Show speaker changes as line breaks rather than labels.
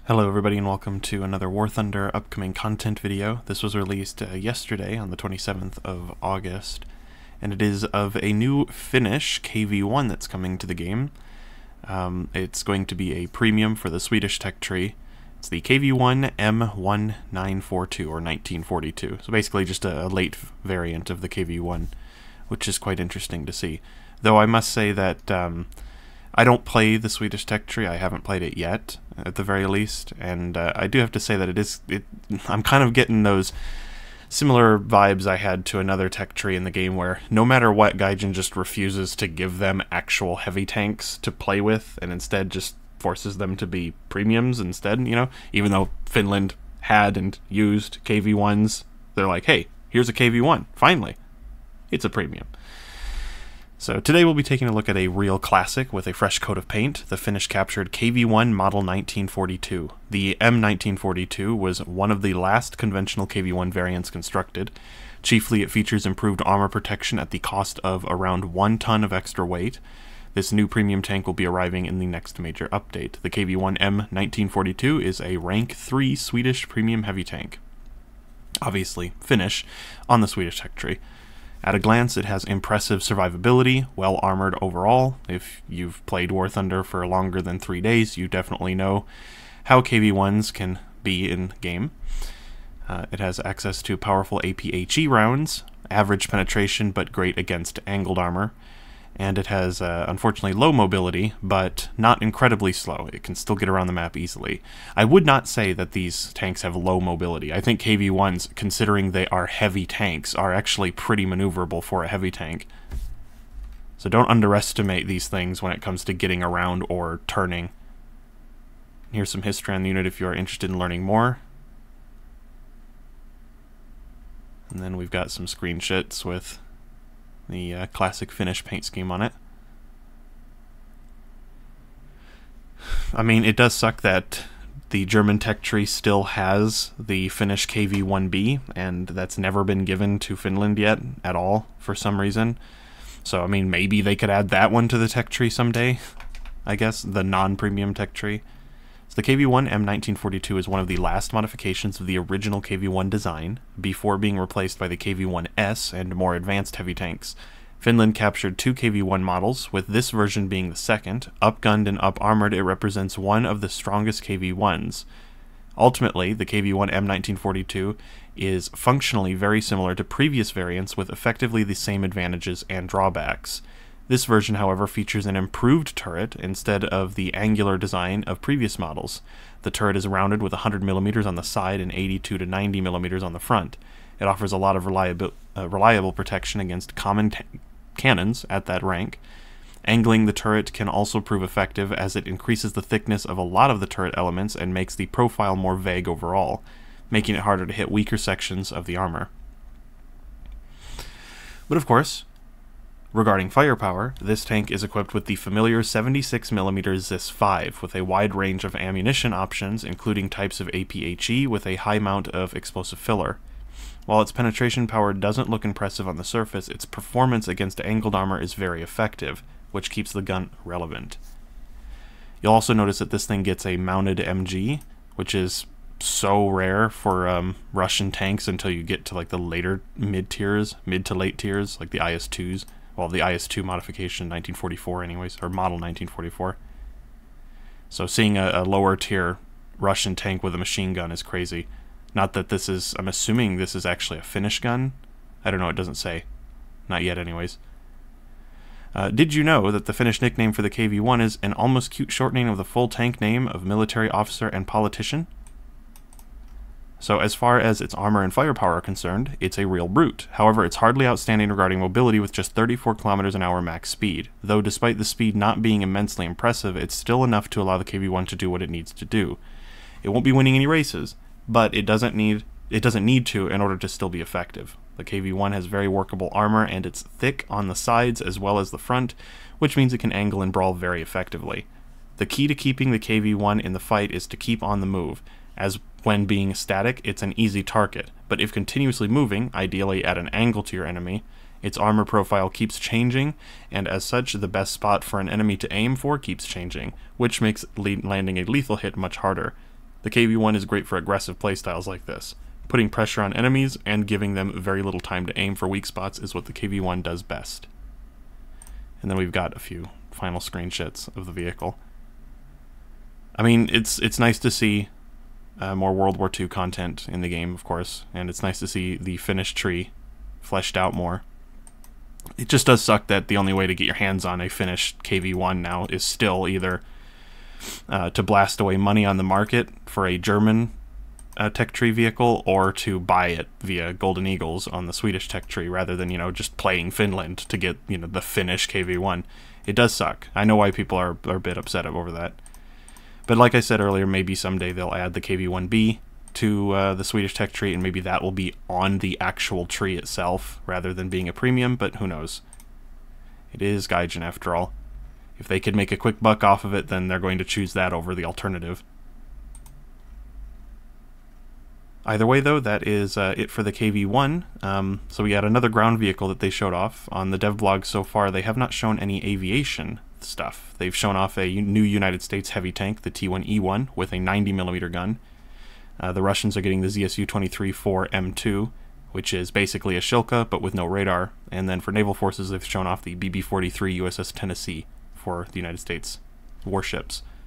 Hello everybody and welcome to another War Thunder upcoming content video. This was released yesterday on the 27th of August, and it is of a new Finnish KV-1 that's coming to the game. It's going to be a premium for the Swedish tech tree. It's the KV-1 m1942 or 1942, so basically just a late variant of the KV-1, which is quite interesting to see. Though I must say that I don't play the Swedish tech tree. I haven't played it yet, at the very least, and I do have to say that I'm kind of getting those similar vibes I had to another tech tree in the game where no matter what, Gaijin just refuses to give them actual heavy tanks to play with, and instead just forces them to be premiums instead, you know? Even though Finland had and used KV-1s, they're like, hey, here's a KV-1, finally. It's a premium. So today we'll be taking a look at a real classic with a fresh coat of paint, the Finnish captured KV-1 model 1942. The M1942 was one of the last conventional KV-1 variants constructed. Chiefly it features improved armor protection at the cost of around 1 ton of extra weight. This new premium tank will be arriving in the next major update. The KV-1 M1942 is a rank 3 Swedish premium heavy tank. Obviously Finnish on the Swedish tech tree. At a glance, it has impressive survivability, well armored overall. If you've played War Thunder for longer than 3 days, you definitely know how KV-1s can be in game. It has access to powerful APHE rounds, average penetration but great against angled armor, and it has unfortunately low mobility, but not incredibly slow. It can still get around the map easily. I would not say that these tanks have low mobility. I think KV-1s, considering they are heavy tanks, are actually pretty maneuverable for a heavy tank. So don't underestimate these things when it comes to getting around or turning. Here's some history on the unit if you are interested in learning more. And then we've got some screenshots with the classic Finnish paint scheme on it. I mean, it does suck that the German tech tree still has the Finnish KV-1B, and that's never been given to Finland yet at all for some reason. So, I mean, maybe they could add that one to the tech tree someday, I guess, the non-premium tech tree. So the KV-1 M1942 is one of the last modifications of the original KV-1 design, before being replaced by the KV-1S and more advanced heavy tanks. Finland captured 2 KV-1 models, with this version being the second. Upgunned and up-armored, it represents one of the strongest KV-1s. Ultimately, the KV-1 M1942 is functionally very similar to previous variants with effectively the same advantages and drawbacks. This version, however, features an improved turret instead of the angular design of previous models. The turret is rounded with 100mm on the side and 82 to 90mm on the front. It offers a lot of reliable protection against common cannons at that rank. Angling the turret can also prove effective as it increases the thickness of a lot of the turret elements and makes the profile more vague overall, making it harder to hit weaker sections of the armor. But of course, regarding firepower, this tank is equipped with the familiar 76mm ZIS-5 with a wide range of ammunition options, including types of APHE with a high amount of explosive filler. While its penetration power doesn't look impressive on the surface, its performance against angled armor is very effective, which keeps the gun relevant. You'll also notice that this thing gets a mounted MG, which is so rare for Russian tanks until you get to like the later mid to late tiers, like the IS-2s. Well, the IS-2 modification 1944 anyways, or model 1944. So seeing a lower tier Russian tank with a machine gun is crazy. Not that this is, I'm assuming this is actually a Finnish gun. I don't know, it doesn't say. Not yet anyways. Did you know that the Finnish nickname for the KV-1 is an almost cute shortening of the full tank name of military officer and politician? So as far as its armor and firepower are concerned, it's a real brute. However, it's hardly outstanding regarding mobility with just 34 km/h max speed. Though despite the speed not being immensely impressive, it's still enough to allow the KV-1 to do what it needs to do. It won't be winning any races, but it doesn't need to in order to still be effective. The KV-1 has very workable armor, and it's thick on the sides as well as the front, which means it can angle and brawl very effectively. The key to keeping the KV-1 in the fight is to keep on the move, as when being static, it's an easy target, but if continuously moving, ideally at an angle to your enemy, its armor profile keeps changing, and as such, the best spot for an enemy to aim for keeps changing, which makes landing a lethal hit much harder. The The KV-1 is great for aggressive playstyles like this. Putting pressure on enemies and giving them very little time to aim for weak spots is what the KV-1 does best. And then we've got a few final screenshots of the vehicle. I mean, it's nice to see more World War II content in the game, of course, and it's nice to see the finished tree fleshed out more. It just does suck that the only way to get your hands on a finished KV-1 now is still either to blast away money on the market for a German tech tree vehicle, or to buy it via Golden Eagles on the Swedish tech tree, rather than, you know, just playing Finland to get, you know, the finished KV-1. It does suck. I know why people are a bit upset over that. But like I said earlier, maybe someday they'll add the KV-1B to the Swedish tech tree, and maybe that will be on the actual tree itself rather than being a premium, but who knows. It is Gaijin after all. If they could make a quick buck off of it, then they're going to choose that over the alternative. Either way, though, that is it for the KV-1. So we got another ground vehicle that they showed off. On the dev blog so far, they have not shown any aviation stuff. They've shown off a new United States heavy tank, the T1E1, with a 90mm gun. The Russians are getting the ZSU-23-4 M2, which is basically a Shilka, but with no radar. And then for naval forces, they've shown off the BB-43 USS Tennessee for the United States warships.